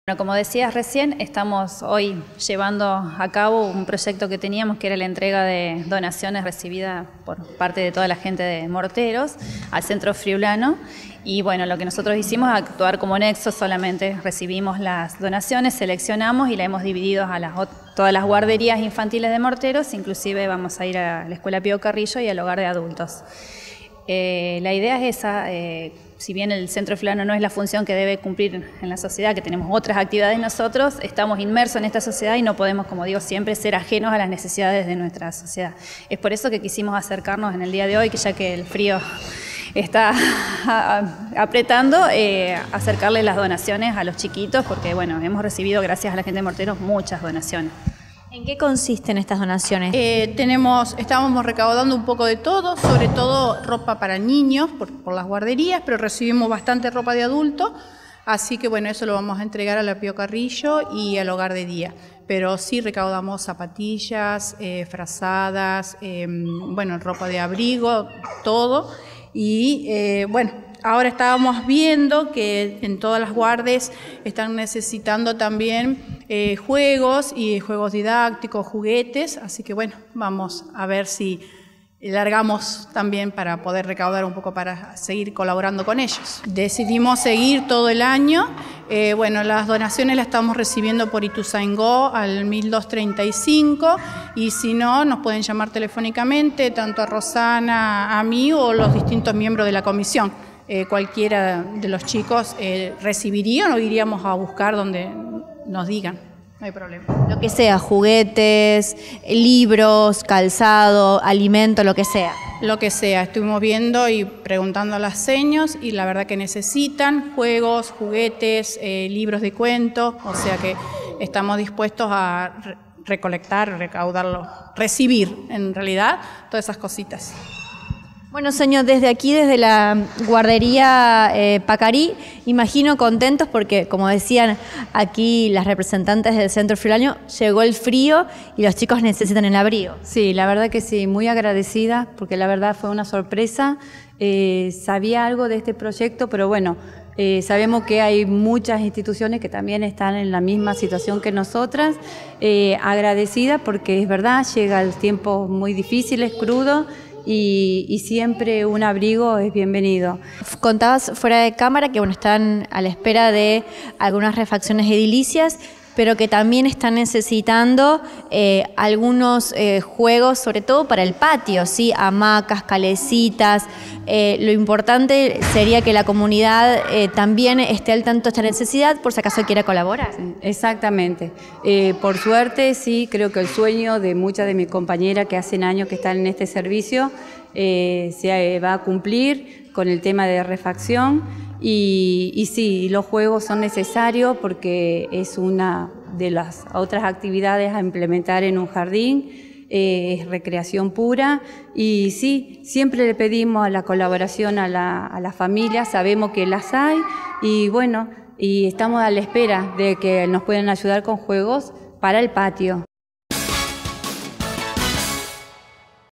Bueno, como decías recién, estamos hoy llevando a cabo un proyecto que teníamos, que era la entrega de donaciones recibidas por parte de toda la gente de Morteros al Centro Friulano. Y bueno, lo que nosotros hicimos es actuar como nexo, solamente recibimos las donaciones, seleccionamos y la hemos dividido a todas las guarderías infantiles de Morteros, inclusive vamos a ir a la Escuela Pío Carrillo y al hogar de adultos. La idea es esa, si bien el Centro Friulano no es la función que debe cumplir en la sociedad, que tenemos otras actividades nosotros, estamos inmersos en esta sociedad y no podemos, como digo siempre, ser ajenos a las necesidades de nuestra sociedad. Es por eso que quisimos acercarnos en el día de hoy, que ya que el frío está apretando, acercarles las donaciones a los chiquitos, porque bueno, hemos recibido, gracias a la gente de Morteros, muchas donaciones. ¿En qué consisten estas donaciones? Estábamos recaudando un poco de todo, sobre todo ropa para niños por las guarderías, pero recibimos bastante ropa de adulto, así que bueno, eso lo vamos a entregar a la Pío Carrillo y al hogar de día. Pero sí recaudamos zapatillas, frazadas, bueno, ropa de abrigo, todo. Y bueno, ahora estábamos viendo que en todas las guardes están necesitando también juegos y juegos didácticos, juguetes, así que bueno, vamos a ver si largamos también para poder recaudar un poco para seguir colaborando con ellos. Decidimos seguir todo el año. Bueno, las donaciones las estamos recibiendo por Ituzaingó al 1235 y si no, nos pueden llamar telefónicamente, tanto a Rosana, a mí o los distintos miembros de la comisión. Cualquiera de los chicos recibiría o iríamos a buscar donde nos digan. No hay problema. Lo que sea, juguetes, libros, calzado, alimento, lo que sea. Lo que sea, estuvimos viendo y preguntando a las seños y la verdad que necesitan juegos, juguetes, libros de cuentos, o sea que estamos dispuestos a recolectar, recaudarlo, recibir en realidad todas esas cositas. Bueno, señor, desde aquí, desde la guardería Pacarí, imagino contentos porque, como decían aquí las representantes del Centro Friulano, llegó el frío y los chicos necesitan el abrigo. Sí, la verdad que sí, muy agradecida porque la verdad fue una sorpresa. Sabía algo de este proyecto, pero bueno, sabemos que hay muchas instituciones que también están en la misma situación que nosotras. Agradecida porque es verdad, llegan tiempos muy difíciles, crudos, y siempre un abrigo es bienvenido. Contabas fuera de cámara que bueno, están a la espera de algunas refacciones edilicias, pero que también están necesitando algunos juegos, sobre todo para el patio, ¿sí? Hamacas, calecitas. Lo importante sería que la comunidad también esté al tanto de esta necesidad, por si acaso quiera colaborar. Exactamente. Por suerte, sí, creo que el sueño de muchas de mis compañeras que hacen años que están en este servicio se va a cumplir con el tema de refacción. Y sí, los juegos son necesarios porque es una de las otras actividades a implementar en un jardín, es recreación pura y sí, siempre le pedimos la colaboración a la familia, sabemos que las hay y bueno, y estamos a la espera de que nos puedan ayudar con juegos para el patio.